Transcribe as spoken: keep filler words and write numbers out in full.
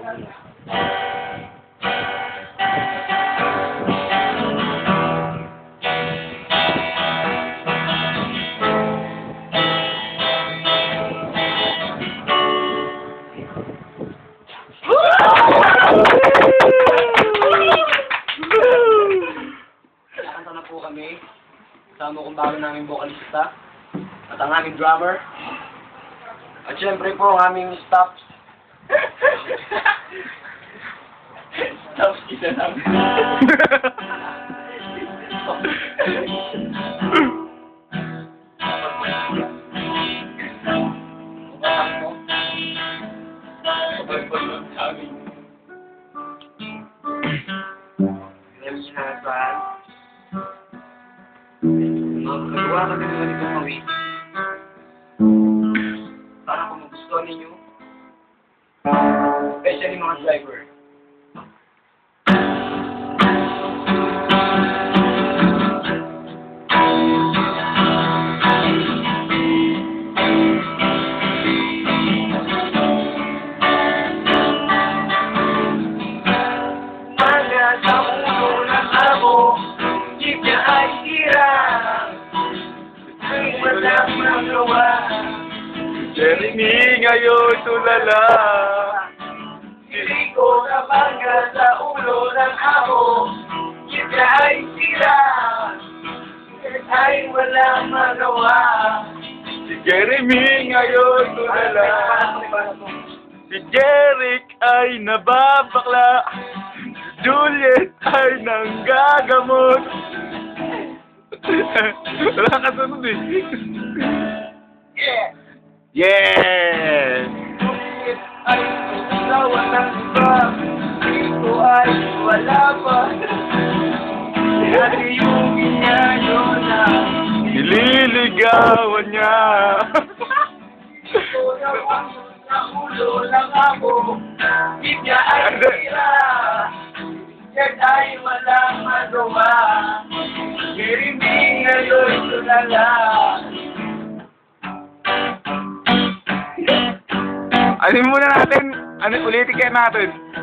Nakanta na po kami. Kasama kong bago naming vocalista at ang aming drummer. At syempre po ang aming staff. Staff isa lang. Nagawa kami naman itong mawin. Para kung magustuhan ninyo, especially mga driver. Mga sa ulo ng amo, jeep niya ay sira. Walang magawa. Jeremy ngayon tulala. Hindi ko na bangga sa ulo ng amo. Kita ay sira. Ay walang magawa. Si Jeremy ngayon tulala. Si Jeric ay nababakla. Si Juliet ay nanggagamot. Wala ka sunod eh. Yeah! Yeah! Juliet ay nagsawa ng iba. Dito ay wala pa. Dati yung inyayo na Nililigawan niya. Ito na bangga sa ulo ng amo. Kita ay sira. Yan ay walang magawa. Jeremy ngayon tulala. Ano muna natin? Ano, ulitin kaya natin?